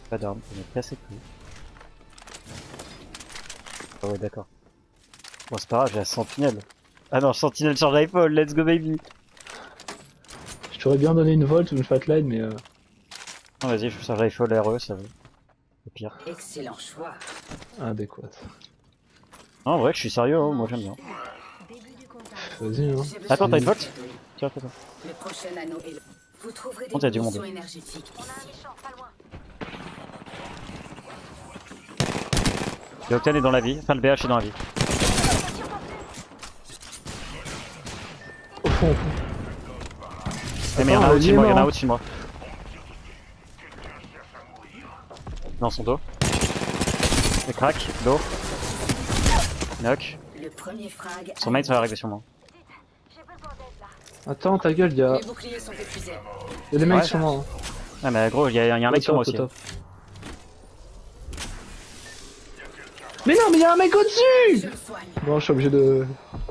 Pas d'armes, on est cassé tout. Ah ouais, d'accord. Bon, c'est pas grave, j'ai la sentinelle. Ah non, sentinelle sur rifle, let's go baby! Je t'aurais bien donné une volt ou une flatline, mais Non, vas-y, je fais ça rifle RE, ça va. C'est pire. Excellent choix. adéquat. Non, en vrai, je suis sérieux, hein, moi j'aime bien. Vas-y, hein. Attends, t'as une volt? Tiens, attends. Le prochain anneau est là. Vous trouverez Oh, t'as des du monde. munitions énergétiques ici. Le Octane est dans la vie, enfin le BH est dans la vie. Au fond, au fond. Eh, mais y'en a Attends, au-dessus de moi, il est y'en a mort. au-dessus de moi. Dans son dos. Le crack, dos. Knock. Le premier frag. Son mate va arriver sur moi. Attends, ta gueule, Les boucliers sont épuisés. y a des mecs Ouais. sur moi. Hein. Ah mais gros, y'a un mec sur moi aussi. Top. Mais non, mais y'a un mec au-dessus! Je le soigne. Bon, je suis obligé de...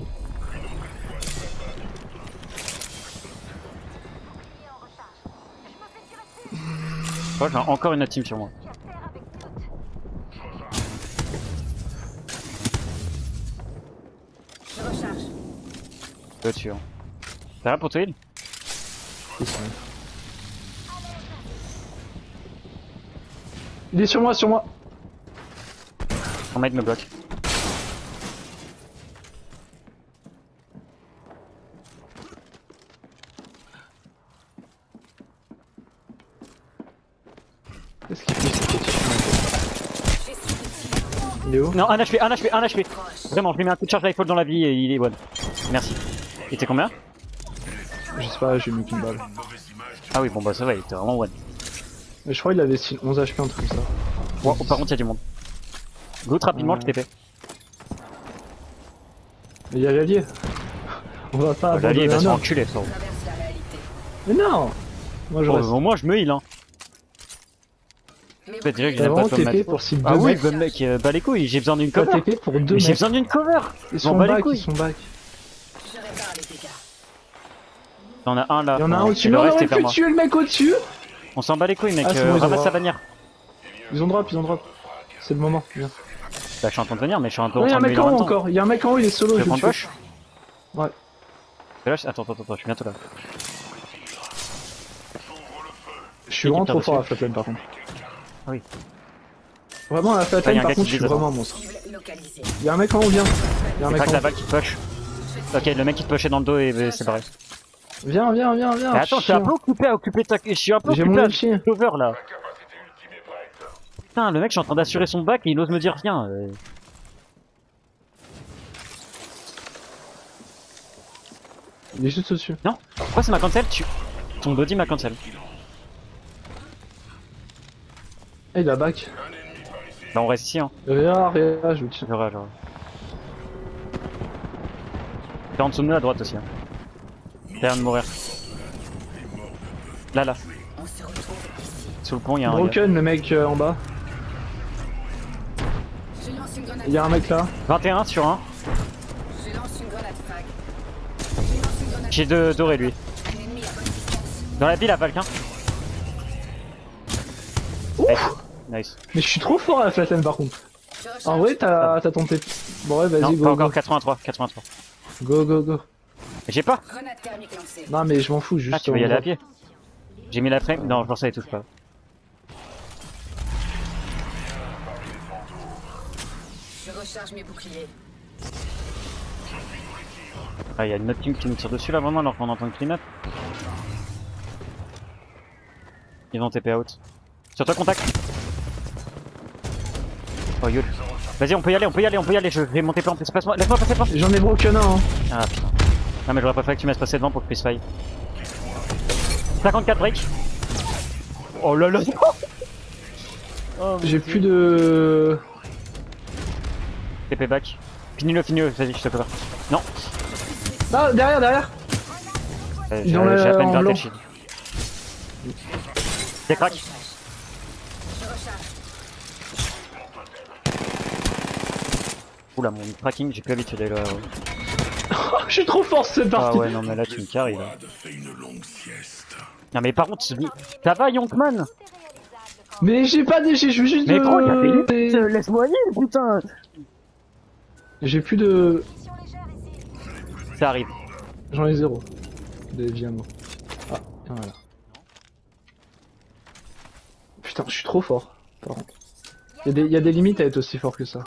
Je crois que j'ai encore une autre team sur moi. Je recharge. Deux dessus. Hein. T'as rien pour te heal? Il est sur moi, sur moi. Son mate me bloque. Qu'est-ce qu'il fait, ce petit chien? Il est où? Non, un HP, un HP, un HP. Vraiment, je lui mets un coup de charge rifle dans la vie et il est one. Merci. Il était combien? Je sais pas, j'ai mis qu'une balle. Ah oui, bon bah ça va, il était vraiment one. Mais je crois qu'il avait 11 HP, un truc comme ça. Wow, par contre, y'a du monde. Goûte rapidement le TP. Mais y'a l'allié. On va pas L'allié il abandonner va un se faire homme. enculer, frérot. Traverse la réalité. Mais non! Moi je Oh, reste. au moins je me heal, hein. Mes Je peux te dire que boucliers je T'as n'aime pas vraiment Tom TP Matt. pour cible Ah 2 oui, mecs. bon mec, bah les couilles, j'ai besoin d'une Pas cover. TP pour 2 Mais j'ai mecs. besoin d'une cover. Ils Je m'en sont bats les back, couilles. ils sont back. Je répare les dégâts. Il y en a un là. Il y en a un Et au-dessus. le Mais on reste aurait est vers pu moi. tuer le mec au-dessus! On s'en bat les couilles, mec. Ah, c'est bon, ils ont Ramasse droit. sa bannière. Ils ont drop, ils ont drop. C'est le moment, bien. Bah, je suis en train de venir, mais je suis un peu en Non, y'a train un de me mec heal en en haut même temps. encore. Y'a un mec en haut, il est solo. Je Je prends le une tue. poche. Ouais. Attends, je suis bientôt là. Je suis Qui vraiment tire trop fort à dessus la flatline par contre. Ah oui. Vraiment à la Ah, y a flatline un par gars contre, qui je suis vise, vraiment un monstre. Cible localisée. Y'a un mec en haut, viens. Y'a un C'est mec pas que en la haut. balle qui te push. Ok, le mec qui te pushait dans le dos et c'est barré. Viens. Mais attends, je suis un peu occupé à occuper ta. Je suis un peu J'ai occupé mon à ulti. cover là. Putain, le mec, je suis en train d'assurer son bac et il ose me dire rien. Il est juste au-dessus. Non, pourquoi c'est ma cancel? Ton body m'a cancel. Eh, il a back. Bah, on reste ici, hein. Réa, je vous tiens. J'aurai. T'es en dessous de nous à droite aussi. Hein. T'as l'air de mourir. Là. On se retrouve ici. Sous le pont, il y a un. Broken, le mec en bas. Je lance une grenade. Il y a un mec là. 21 sur 1. Je lance une grenade frag. Je lance une grenade. J'ai deux dorés lui. Un ennemi à bonne distance. Dans la ville à Valquin. Nice. Mais je suis trop fort à la flatline par contre. Je recharge. En vrai, t'as tenté. Bon, ouais, Non, vas-y, pas go. encore 83. Go. J'ai pas. Grenade thermique lancée. Non, mais je m'en fous, juste. Ah, tu veux y aller à pied? J'ai mis la frame. Non, je pense que ça les touche pas. Je recharge mes boucliers. Ah, il y a une autre team qui nous tire dessus là vraiment alors qu'on entend le clean up. Ils vont TP out. Sur toi, contact. Oh, yul. Vas-y, on peut y aller. Je vais monter plan. Laisse-moi passer plan. J'en ai broken un, hein. Ah putain. Non, mais j'aurais préféré que tu me laisses passer devant pour que je puisse faille. 54 break. Oh là là. Oh, J'ai plus de. TP back. Finis-le, vas-y, je te cover. Non. Ah, derrière. J'ai Dans à le- peine en gardé blanc. le shield. Des crack. Je recharge. Oula, mon tracking, j'ai plus l'habitude là. Je suis trop fort, c'est Ah parti. ouais, non, mais là, tu me carries là. Non, mais par contre, ça va, Yonkman. Mais j'ai pas de... J'ai juste Mais de... gros, y'a des limites, laisse-moi aller, putain. J'ai plus de... Ça arrive. J'en ai 0. Des vies à moi. Ah, voilà. Putain, je suis trop fort, par contre. Y a des limites à être aussi fort que ça.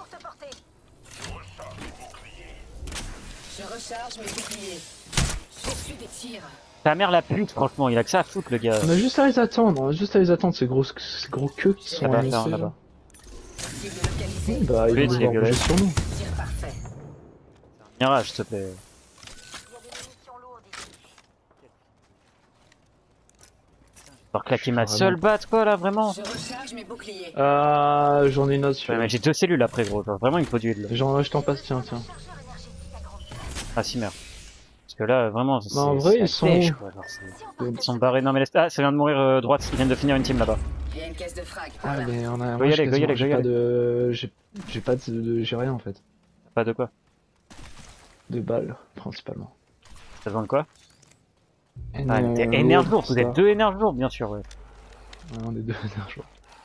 Je recharge mes boucliers. Je suis des tirs. Ta mère la pute, franchement, il a que ça à foutre, le gars. On a juste à les attendre, ces gros queues qui sont Ça va annoncés, faire là. là-bas. Cible localisée. Bah, ils Oui, vont c'est devoir violet. bouger sur nous. Tir parfait. Mirage, s'il te plaît. Faut claquer ma Vraiment. seule batte, quoi, là, vraiment. Je recharge mes boucliers. J'en ai une autre sur... Ouais, mais j'ai 2 cellules après, gros. Genre, vraiment, il me faut du heal, là. Je t'en passe, tiens. Ah, si, merde. Parce que là, vraiment, c'est. en vrai, c'est ils la sont pêche, où quoi, genre, ils sont barrés. Non, mais laisse. Ah, ça vient de mourir droite. Ils viennent de finir une team là-bas. Il y a une caisse de frag. Ah, mais on a... Go y aller, go y aller, j'ai go y pas de... J'ai pas de... J'ai rien, en fait. Pas de quoi. De balles, principalement. T'as besoin de quoi? Et Ah, nous, t'es on énerve lourd, lourd. Vous ça. êtes 2 énerves lourds, bien sûr, ouais. Ouais, on est deux énergies.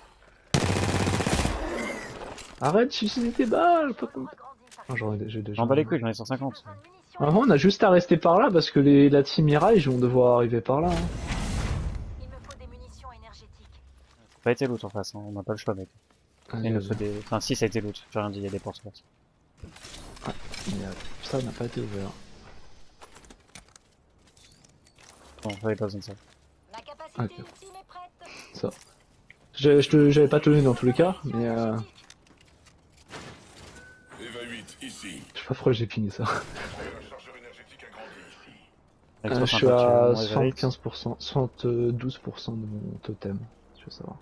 Arrête d'utiliser tes balles, pas comme... Ah, j'ai déjà... J'en bats les couilles, j'en ai 150. Avant, on a juste à rester par là parce que la team Mirage vont devoir arriver par là. Hein. Il me faut des munitions énergétiques. Ça a pas été loot en face, hein. On n'a pas le choix, mec. Allez, Il nous vas-y. faut des. Enfin, si, ça a été loot. J'ai rien dit, il y a des portes ouvertes. Ça n'a pas été ouvert. Bon, j'avais pas besoin de ça. Ma capacité Ok. ultime est prête. Ça. J'avais pas tenu dans tous les cas, mais Eva 8, ici. je sais pas pourquoi j'ai pigné ça. Le chargeur énergétique agrandi ici. Avec Je toi, suis enfin, à tu- mon Everett. 75%, 72% de mon totem, je veux savoir.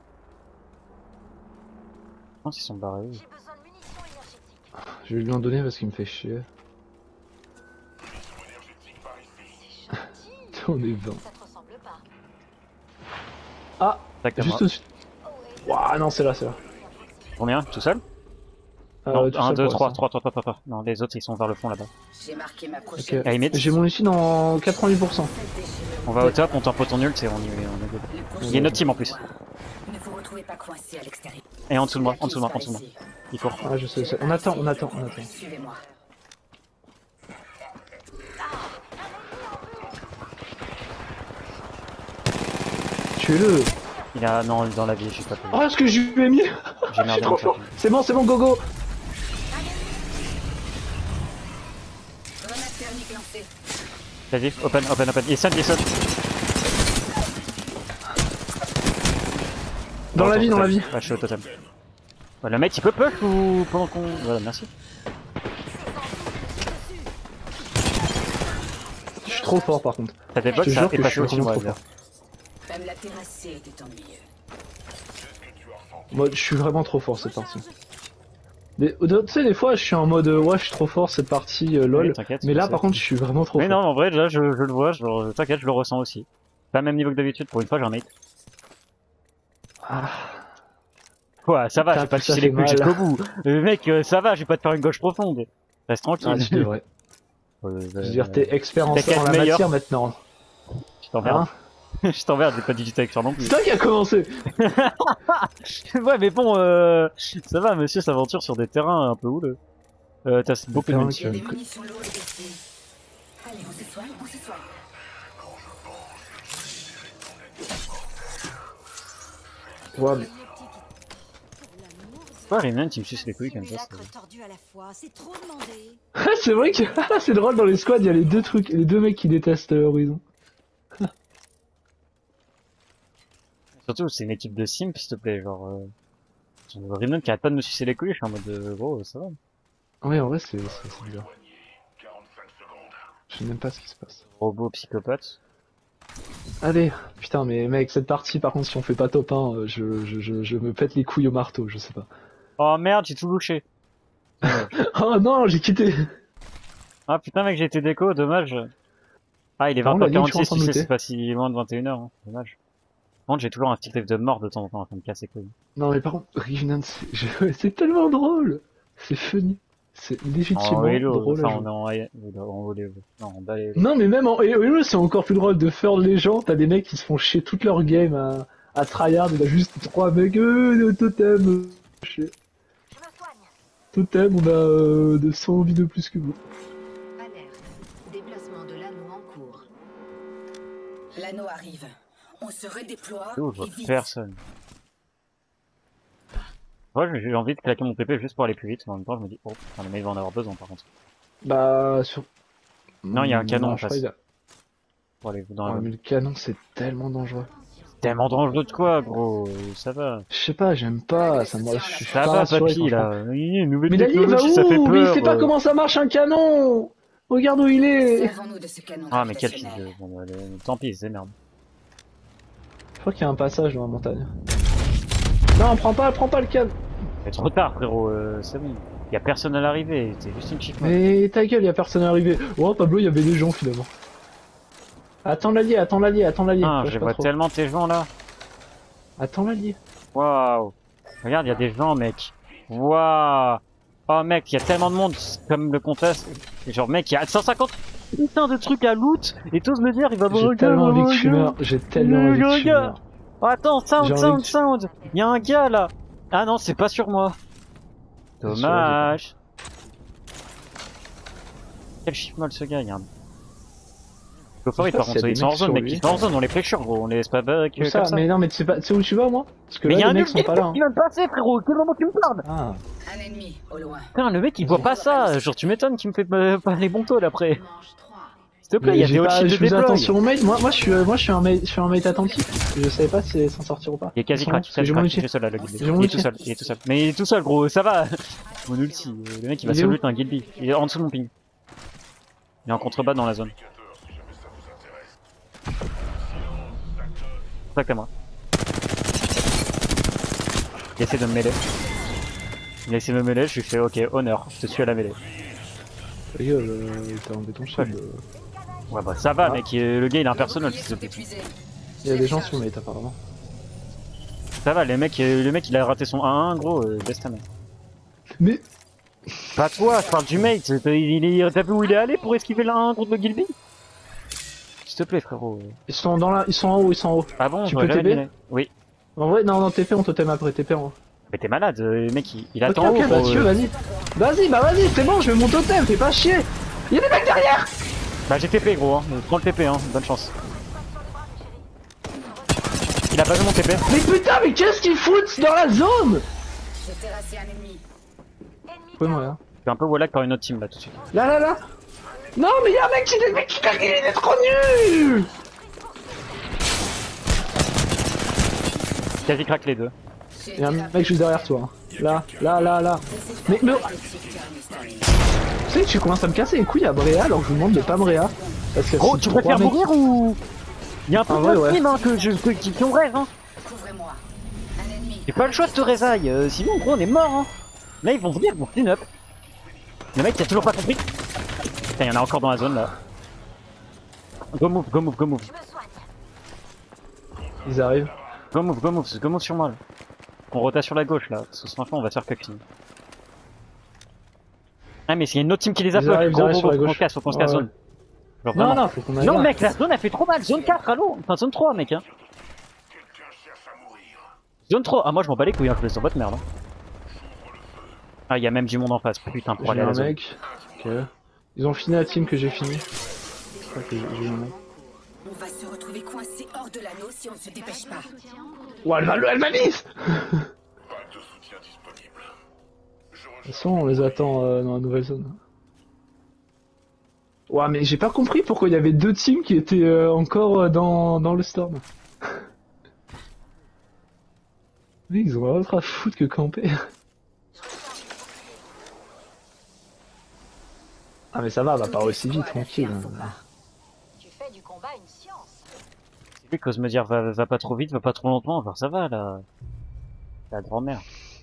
Je pense qu'ils sont barrés. Oui. J'ai besoin de munitions énergétiques. Je vais lui en donner parce qu'il me fait chier. Énergétique par ici. On est 20. Ça te ressemble pas. Ah, Tac, à juste moi. au-dessus. Ouah, non, c'est là. Combien? Tout seul? Euh, Non, tout 1, seul 2, pour 3. l'instant. Non, les autres ils sont vers le fond là-bas. J'ai marqué ma Ok. prochaine. À limite. J'ai mon ici dans 88%. On va au top, on tempo ton nul, c'est on y est good. Il y a une autre team en plus. Ne vous retrouvez pas coincé à l'extérieur. Et en dessous de moi, en dessous de moi, Par en dessous de moi. ici. Il court. Ah, je sais. On attend. Suivez-moi. Tuez-le. Il a. Non, dans la vie, je suis pas payé. Oh, ce que je lui ai mis. J'ai Je suis merdé trop en fort. fait. C'est bon, gogo. Grenade thermique lancée. Vas-y, open. Il est stun. Dans la vie. Ouais, je suis au totem. Ouais, le mec il peut push ou pendant qu'on. Voilà, merci. Je suis trop fort par contre. T'as des Je bugs, te ça jure est que je passé suis au-dessus de vraiment moi, trop là. fort. Même la terrassée était ennuyeux. Moi, je suis vraiment trop fort cette partie. Tu sais, des fois, je suis en mode ouais, je suis trop fort cette partie lol. Oui, t'inquiète, Mais là, je par sais. contre, je suis vraiment trop Mais fort. non, en vrai, là je le vois, t'inquiète, je le ressens aussi. Pas le même niveau que d'habitude, pour une fois j'ai un mate. Ah, Quoi, ça va, Putain, j'ai pas ça touché fait les couilles mal. jusqu'au bout. Mec, ça va, je vais pas te faire une gauche profonde. Reste tranquille. ah, tu devrais. Je veux dire, t'es expert en t'es la meilleur. matière maintenant. Je t'emmerde. Hein Je t'emmerde, j'ai pas digité avec ça non plus. C'est toi qui a commencé. Ouais, mais bon, ça va, monsieur s'aventure sur des terrains un peu houleux. T'as beaucoup de terrains munitions. Il y a des munitions lourdes ici. Allez, on se soigne. Ouais, mais... Ouais, Rayman, tu me suces les couilles comme ça. Simulacre tordu à la fois, c'est trop demandé. c'est vrai que c'est drôle dans les squads, il y a les deux mecs qui détestent Horizon. Surtout, c'est une équipe de simp, s'il te plaît, genre... Rayman qui arrête pas de me sucer les couilles, je suis en mode, gros, ça va. Ouais, en vrai, c'est bizarre. Je sais même pas ce qui se passe. Robot psychopathe. Allez, putain, mais mec, cette partie, par contre, si on fait pas top 1, je me pète les couilles au marteau, je sais pas. Oh merde, j'ai tout louché. Oh non, j'ai quitté. Ah putain mec, j'ai été déco, dommage. Ah, il est Par contre, la ligne, 20h46, je suis en train de tu sais, looter. c'est pas si loin de 21h, hein. Dommage. Par contre, j'ai toujours un petit rêve de mort de temps en temps, ça me casse les couilles. Non, mais par contre, Revenant, c'est tellement drôle. C'est funny. C'est légitimement En Halo, drôle à enfin, jouer. on est en Halo. Non, en bas les... Non, mais même en Halo, c'est encore plus drôle de faire les gens. T'as des mecs qui se font chier toute leur game À tryhard, il a juste 3 mecs, totem. Je me soigne. Totem, on a 200 vies de plus que vous. Alerte. Déplacement de l'anneau en cours. L'anneau arrive. On se redéploie Oh, je vois et vite. personne. Ouais, j'ai envie de claquer mon TP juste pour aller plus vite, mais en même temps je me dis, oh, putain, le mec va en avoir besoin par contre. Bah, sur... Non, il y a un canon en je crois face. qu'il a- Pour aller dans Ouais, la... mais le canon, c'est tellement dangereux. Tellement dangereux de quoi, gros, ça va. Je sais pas, j'aime pas, ça me... Je suis Ça pas va, rassuré, papy, franchement. là. Oui, nouvelle Mais Lali, il va technologie, ça fait où? Mais il peur. sait pas comment ça marche un canon! Regarde où il est! Servons-nous de ce canon Ah, mais quel fils gravitationnel. de... Bon, bah, tant pis, c'est merde. Je crois qu'il y a un passage dans la montagne. Non, prends pas le canon! C'est trop tard, frérot, c'est bon. Y a personne à l'arrivée, c'est juste une chiffre. Mais ta gueule, y a personne arrivé. Oh, Pablo, il y avait des gens finalement. Attends l'allié. Ah, Lâche je pas vois trop. tellement tes gens là. Attends l'allié. Waouh. Regarde, y a des gens, mec. Waouh. Oh, mec, y a tellement de monde, comme le contest. Genre, mec, y a 150 putain de trucs à loot, et tous me dire, il va J'ai tellement envie que tu meurs. J'ai tellement envie que tu meurs. Oh, attends, J'ai envie que tu- sound. Y a un gars là. Ah non, c'est pas sur moi. Bien sûr, Dommage. Quel chiffre mal ce gars, y a un... Coffre, Je sais par pas contre, s'il y a ils des sont en mecs zone, sur mec, lui. ils sont en zone, on les pressure, gros, on les laisse pas back Où comme ça? ça. Mais non, mais tu sais où tu vas, moi? Parce que Mais là, y a les un mecs nul sont pas là. Hein. qui vient de passer, frérot, quel moment tu me parles? Ah. Un ennemi, au loin. Putain, le mec il voit pas ça, genre tu m'étonnes qu'il me fait pas les bons taux là après. Mange 3. S'il te plaît, Mais il y a j'ai des hot pas, shields de je faisais déploy. attention au mate. Moi, je suis un mate attentif. Je savais pas si s'en sortir ou pas. Il est quasi Ils sont crack, là, parce que j'ai mon il ulti. est seul là, le Gilby. J'ai mon Il est ulti. tout seul. Mais il est tout seul, gros, ça va. Mon ulti, le mec il va Il est se où loot un Gilby. Il est en dessous de mon ping. Il est en contrebas dans la zone. Tac à moi. Il essaie de me mêler. Il a essayé de me mêler, je lui fais ok, honneur, je te suis à la mêlée. Ta gueule, t'as enlevé ton shield. Ouais bah ça va Ah. mec, le gars il a un personnel, Boucliers fils de sont pute. épuisés. Il y a des gens sur mate apparemment. Ça va, le mec il a raté son 1-1 gros, laisse ta main. Mais Pas toi, je parle du mate, t'as vu où il est allé pour esquiver l'1 contre le Gilby? S'il te plaît frérot. ils sont en haut. Ah bon, Tu j'aurais peux jamais TP? deviné. Oui. En vrai, non, TP, on totem après, TP en haut. Mais t'es malade, le mec il Ok, attend ok, haut, bah gros, tu veux, vas-y. Vas-y, c'est bon, je vais mon totem, fais pas chier. Y'a des mecs derrière. Bah j'ai TP gros, hein. Prends le TP hein, bonne chance. Il a pas vu mon TP. Mais putain, mais qu'est-ce qu'ils foutent dans la zone? J'ai terrassé un ennemi. Vous pouvez mourir. Je suis un peu wallach par une autre team là tout de suite. Là. Non, mais y'a un mec qui t'a dit, il est trop nul. Quasi crack les deux. J'ai Y'a un été mec juste derrière toi. Là. Mais tu sais, tu commences à me casser les couilles à Bréa alors que je vous demande de pas Bréa. Parce que Gros, si tu trois préfères mecs- mourir ou... Y'a un peu Ah de ouais, notre ouais. team hein, qui ont rêve hein. Couvrez-moi. Un ennemi. J'ai pas le choix de te résaille, sinon gros on est mort hein. Là ils vont venir, ils vont clean up. Le mec il a toujours pas compris. Putain y'en a encore dans la zone là. Go move. Je me soigne. Ils arrivent. Go move sur moi là. On rota sur la gauche là, parce que franchement on va se faire cucking. Ah mais s'il y a une autre team qui les Ils approche, arrivent gros, sur la faut qu'on gauche. se casse, faut qu'on se casse Ouais. zone. Genre, vraiment. Non, faut qu'on aille. Non là. mec, la zone a fait trop mal, zone 4, allô. Enfin zone 3 mec hein. Quelqu'un cherche à mourir. Zone 3, ah moi je m'en bats les couilles hein, je laisse sur votre merde hein. Ah y'a même du monde en face, putain pour aller J'ai à la un zone. mec. Ok. Ils ont fini la team que j'ai fini. Je crois que j'ai eu un mec. On va se retrouver coincé hors de l'anneau si on ne se dépêche pas. Ouais, elle m'a mise. Pas de soutien disponible. Je De toute façon, on les attend dans la nouvelle zone. Ouais, mais j'ai pas compris pourquoi il y avait deux teams qui étaient encore dans le storm. Mais ils ont rien d'autre à foutre que camper. Ah mais ça va pas aussi vite, tranquille. Tu fais du combat une science. C'est lui qui ose me dire va pas trop vite, va pas trop lentement, genre ça va là. La grand-mère.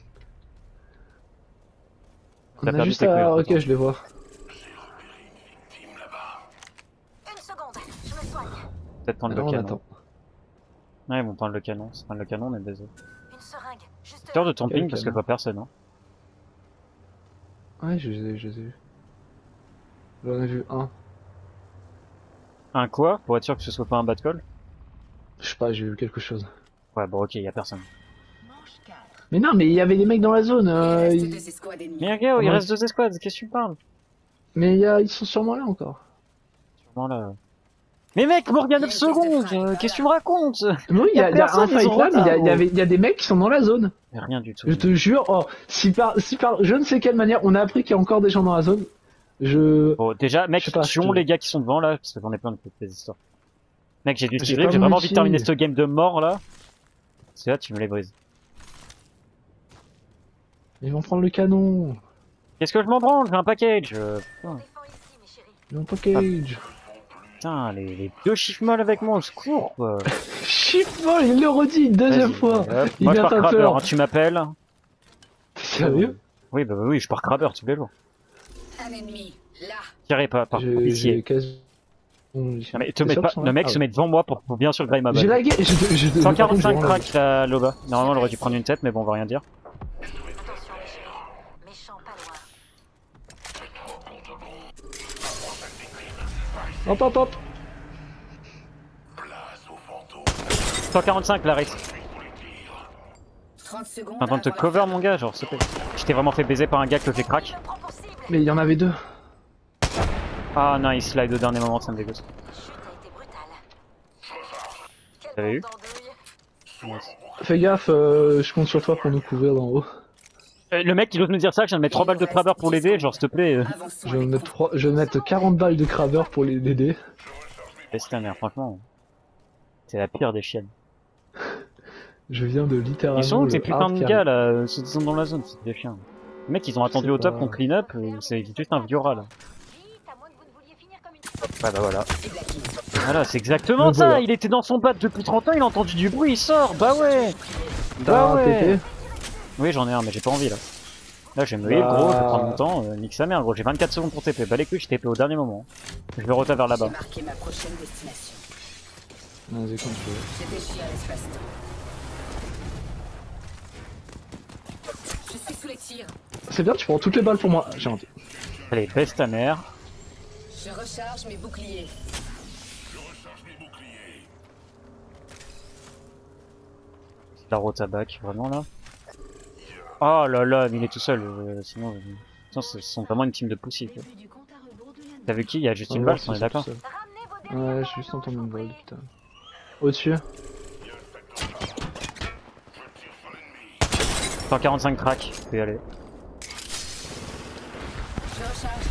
On T'as a perdu juste tes couilles, à... en Ok, fait, hein. je les vois. team là-bas. Une seconde, je me soigne. Peut-être prendre Alors, le on canon. attend. Ouais ils vont prendre le canon, c'est prendre le canon on est baisé. Une seringue, juste Peur là. de ton Quel ping parce que je canon vois personne hein. Ouais, je les ai vus. J'en ai vu un. Un quoi? Pour être sûr que ce soit pas un bad call? Je sais pas, j'ai vu quelque chose. Ouais, bon, ok, y a personne. Manche 4. Mais non, mais il y avait des mecs dans la zone. Il reste ils- 2 escouades ennemies. Mais regarde, il Ouais. reste 2 escouades, qu'est-ce que tu parles? Mais ils sont sûrement là encore. Sûrement là. Mais mec, Morgane 9 secondes, qu'est-ce que tu me racontes? Mais oui, il y a un personne, ils fight ont là, mais retard, il y a des mecs qui sont dans la zone. Rien du tout. Je te jure, oh, si par je ne sais quelle manière, on a appris qu'il y a encore des gens dans la zone. Je... Bon, déjà, mec, Je sais pas, tuons je te- les gars qui sont devant là, parce que j'en ai plein de ces histoires. Mec, j'ai dû J'ai tirer, pas j'ai vraiment envie de multi. terminer ce game de mort là. C'est là, tu me les brises. Ils vont prendre le canon. Qu'est-ce que je m'en branle? J'ai un package. Putain. Défends ici, mes chéris. Ils ont package. Putain, les deux chiffres molles avec moi au secours quoi. Chiffon, il le redit une deuxième Vas-y, fois. hop. Il Moi je vient pars pas crabeur, peur. hein, tu m'appelles. T'es sérieux? Oui, bah oui, je pars crabeur tous les jours. Un ennemi, là. Tirez pas, par J'ai pitié. quasi... Non, mais le mec se met devant moi pour bien sur le ma J'ai balle. lagué, je 145 crack la Loba. Normalement, elle aurait dû prendre une tête, mais bon, on va rien dire. Attention, mes chéris. Méchant pas loin. Hop hop hop. Place aux fantômes. 145 Larry. 30 secondes. T'es en train de te avant la cover fin. mon gars, genre s'il te plaît. Je t'ai vraiment fait baiser par un gars que j'ai crack. Je le prends pour cible. Mais il y en avait deux. Ah non, il slide au dernier moment, ça me dégoûte. Chute a été brutale. T'as vu? Quelle bande d'andouilles. Fais gaffe, je compte sur toi pour nous couvrir d'en haut. Le mec il ose me dire ça, que je viens de mettre 3 balles de crabeur pour l'aider, genre s'il te plaît. Avançons Je vais avec mettre je vais mettre 40 balles de craveur pour les aider. Laisse ta mère, franchement. C'est la pire des chiennes. Je viens de littéralement. Ils sont où le ces putains hard de carry. gars là? Ceux qui sont dans la zone, c'est des chiens. Les mecs ils ont attendu sais au top pas. qu'on clean up, c'est juste un viora là. Vite, à moins que vous ne vouliez finir comme une... Ouais bah voilà. cible acquise. Voilà, c'est exactement Donc ça, voilà. il était dans son bat depuis 30 ans, il a entendu du bruit, il sort, bah ouais. T'as Bah un ouais. TP? Oui j'en ai un mais j'ai pas envie là. Là je vais me lever Bah. gros, je vais prendre mon temps, nique sa mère gros, j'ai 24 secondes pour TP, bah les couilles je TP au dernier moment. Je vais rota vers là-bas. J'ai marqué ma prochaine destination. Vas-y, comme tu veux. Je déchire l'espace-temps. Je suis sous les tirs. C'est bien, tu prends toutes les balles pour moi. J'ai envie. Allez, baisse ta mère. Je recharge mes boucliers. La rota back, vraiment là. Oh là là, mais il est tout seul, sinon... Sinon, ce sont vraiment une team de poussies quoi. Début du compte à rebours de la T'as vu qui? Il y a juste On une va balle, voir on est si d'accord? c'est tout seul. Ramenez vos derniers Ouais, j'ai juste entendu une balle, putain. Au-dessus. 145 crack, tu peux y aller. Je recharge.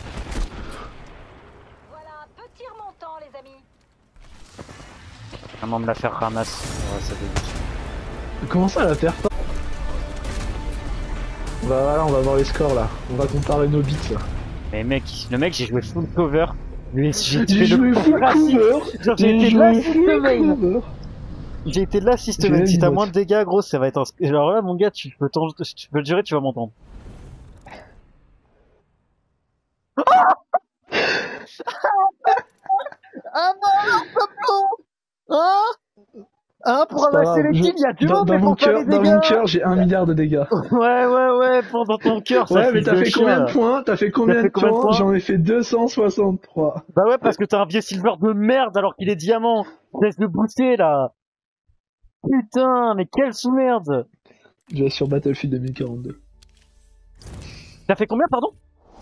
Voilà un petit remontant, les amis. Vraiment me la faire ramasse, ouais, ça dégoûte. Comment ça la faire pas? Bah voilà, on va voir les scores là. On va comparer nos bits là. Mais mec, le mec j'ai joué full cover. Lui, j'ai J'ai fait joué le full raciste. cover. Genre, j'ai été de l'assist main. cover. J'ai été de l'assist J'ai main. la Si t'as limote. moins de dégâts, gros, ça va être un... Alors là, mon gars, tu peux le jurer, tu vas m'entendre. Ah non, Pablo! Hein, pour C'est pas ramasser grave, les je- kills, il y a du monde, mais dans mon pour faire cœur, les dans dégâts! mon cœur, j'ai 1 milliard de dégâts. Ouais, dans ton cœur, ça Ouais, mais fils t'as de fait chien, combien là. de points? T'as fait combien de combien de points? points J'en ai fait 263. Bah ouais, parce que t'as un vieux silver de merde alors qu'il est diamant. Laisse le booster, là. Putain, mais quelle sous-merde. Je vais sur Battlefield 2042. T'as fait combien, pardon?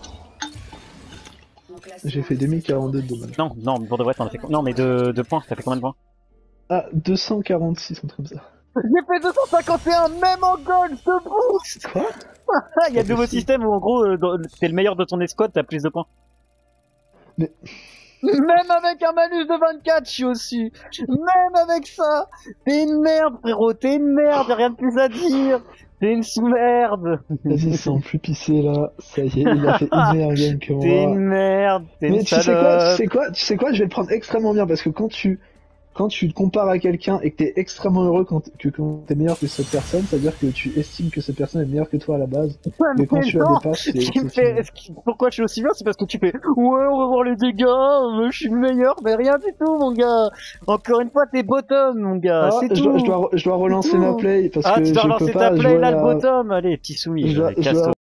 Mon classement J'ai fait 2042 de dommages. Non, pour de vrai, t'en as fait combien? Non, mais de points, t'as fait combien de points? Ah, 246, un truc comme ça. J'ai fait 251, même en gold, ce boost. Quoi? Il y a de nouveaux systèmes où, en gros, t'es le meilleur de ton escouade, t'as plus de points. Mais- Même avec un malus de 24, je suis au-dessus. Même avec ça, t'es une merde, frérot, t'es une merde, y'a rien de plus à dire. T'es une sous-merde. Vas-y, sans plus pisser là. Ça y est, il a fait une meilleure game que T'es une moi. merde, t'es Mais une tu sais salope. quoi, tu sais quoi, je vais le prendre extrêmement bien parce que quand tu te compares à quelqu'un et que t'es extrêmement heureux quand t'es meilleur que cette personne, ça veut dire que tu estimes que cette personne est meilleure que toi à la base. Ouais, Mais quand tu la non. dépasses, Ce qui me fait, pourquoi je suis aussi bien, c'est parce que tu fais, ouais, on va voir les dégâts, je suis le meilleur, mais rien du tout, mon gars. Encore une fois, t'es bottom, mon gars, Ah, c'est je tout. dois relancer tout. ma play parce Ah, que tu dois je peux relancer pas ta play, jouer là, à... le bottom, allez, petit soumis, Je dois- casse-toi.